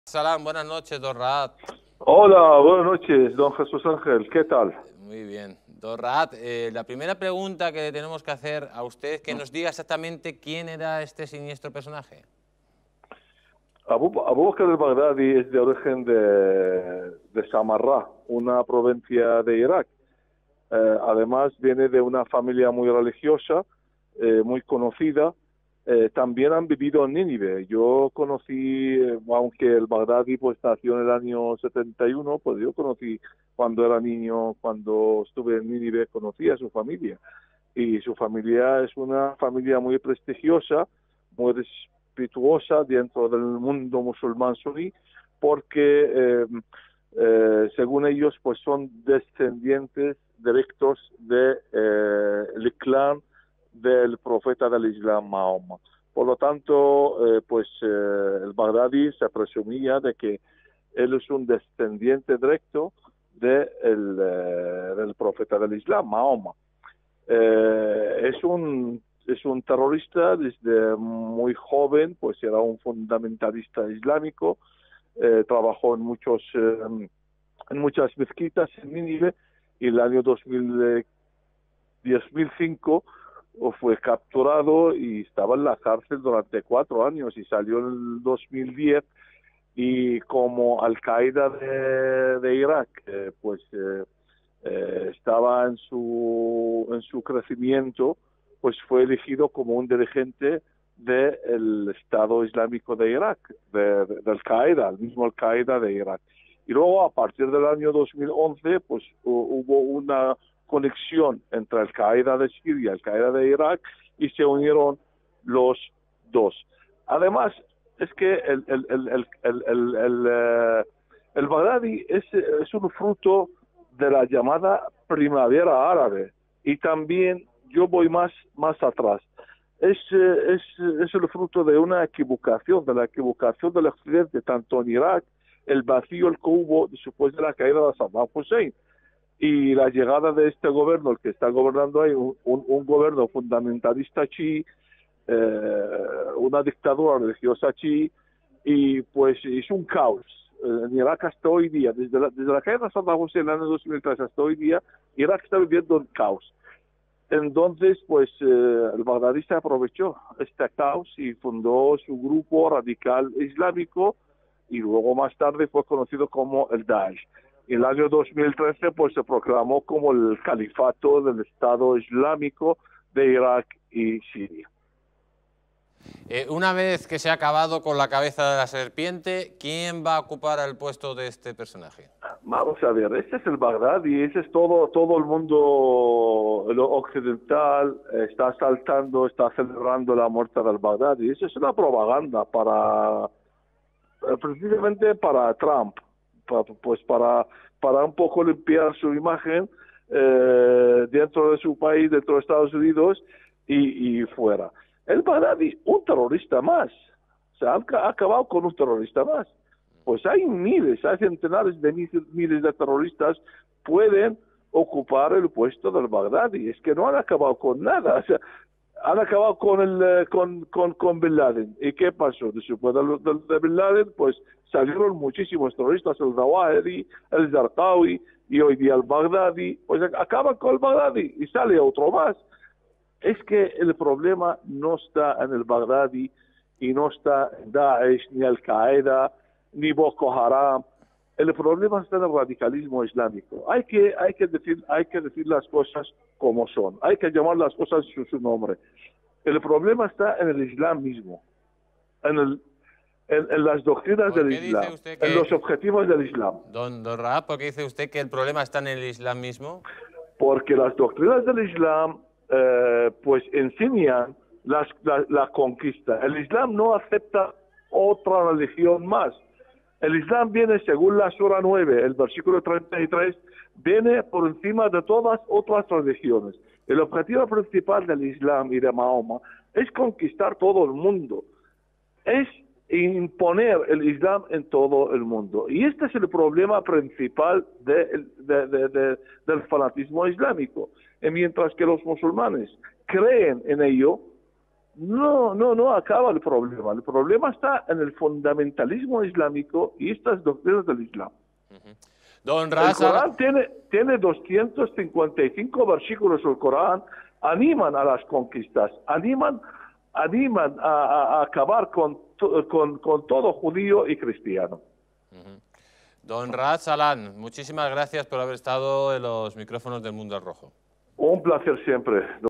Salam, buenas noches, don Raad. Hola, buenas noches, don Jesús Ángel, ¿qué tal? Muy bien. Don Raad, la primera pregunta que le tenemos que hacer a usted es que nos diga exactamente quién era este siniestro personaje. Abu Bakr al-Baghdadi es de origen de Samarra, una provincia de Irak. Además viene de una familia muy religiosa, muy conocida. También han vivido en Nínive. Yo conocí, aunque el Baghdadi pues nació en el año 71, pues yo conocí cuando era niño, cuando estuve en Nínive, conocí a su familia. Y su familia es una familia muy prestigiosa, muy respetuosa dentro del mundo musulmán suní, porque según ellos pues son descendientes directos de el clan del profeta del Islam Mahoma. Por lo tanto, el Baghdadi se presumía de que él es un descendiente directo del profeta del Islam Mahoma. Es un terrorista desde muy joven, pues era un fundamentalista islámico, trabajó en muchas mezquitas en Nínive y el año 2005 fue capturado y estaba en la cárcel durante 4 años y salió en el 2010 y como Al-Qaeda de Irak, estaba en su crecimiento, pues fue elegido como un dirigente del Estado Islámico de Irak, de Al-Qaeda, el mismo Al-Qaeda de Irak. Y luego, a partir del año 2011, pues hubo una conexión entre Al-Qaeda de Siria y Al-Qaeda de Irak y se unieron los dos. Además, es que el Baghdadi es un fruto de la llamada primavera árabe. Y también yo voy más atrás. Es el fruto de una equivocación, de la equivocación del occidente, tanto en Irak, el vacío el que hubo después de la caída de Saddam Hussein y la llegada de este gobierno, el que está gobernando ahí, un gobierno fundamentalista chií, una dictadura religiosa chií, y pues es un caos. En Irak hasta hoy día, desde la caída de Saddam Hussein en el año 2003 hasta hoy día, Irak está viviendo un caos. Entonces, el Baghdadi se aprovechó este caos y fundó su grupo radical islámico y luego más tarde fue conocido como el Daesh. En el año 2013, pues se proclamó como el califato del Estado Islámico de Irak y Siria. Una vez que se ha acabado con la cabeza de la serpiente, ¿quién va a ocupar el puesto de este personaje? Vamos a ver, este es el Baghdadi, ese es todo el mundo occidental, está saltando, está celebrando la muerte del Baghdadi. Eso es una propaganda precisamente para Trump, para un poco limpiar su imagen dentro de su país, dentro de Estados Unidos y fuera. El Baghdadi, un terrorista más, se ha acabado con un terrorista más. Pues hay miles, hay centenares de miles de terroristas pueden ocupar el puesto del Baghdadi. Es que no han acabado con nada. O sea, han acabado con Bin Laden. ¿Y qué pasó? Después de Bin Laden, pues salieron muchísimos terroristas, el Zawahiri, el Zarqawi y hoy día el Baghdadi. Pues acaban con el Baghdadi y sale otro más. Es que el problema no está en el Baghdadi y no está en Daesh, ni Al-Qaeda, ni Boko Haram. El problema está en el radicalismo islámico. Hay que decir las cosas como son. Hay que llamar las cosas por su nombre. El problema está en el Islam mismo, en las doctrinas ¿Por del qué dice Islam, usted en los que, objetivos del Islam. don Raad, por qué dice usted que el problema está en el Islam mismo? Porque las doctrinas del Islam pues enseñan la conquista. El Islam no acepta otra religión más. El Islam viene, según la Sura 9, el versículo 33, viene por encima de todas otras religiones. El objetivo principal del Islam y de Mahoma es conquistar todo el mundo, es imponer el Islam en todo el mundo. Y este es el problema principal del fanatismo islámico. Y mientras que los musulmanes creen en ello, no acaba el problema. El problema está en el fundamentalismo islámico y estas doctrinas del Islam. Don El Ras Corán tiene 255 versículos. El Corán animan a las conquistas, animan a acabar con todo judío y cristiano. Don Ras Salan, muchísimas gracias por haber estado en los micrófonos del Mundo al Rojo. Un placer siempre.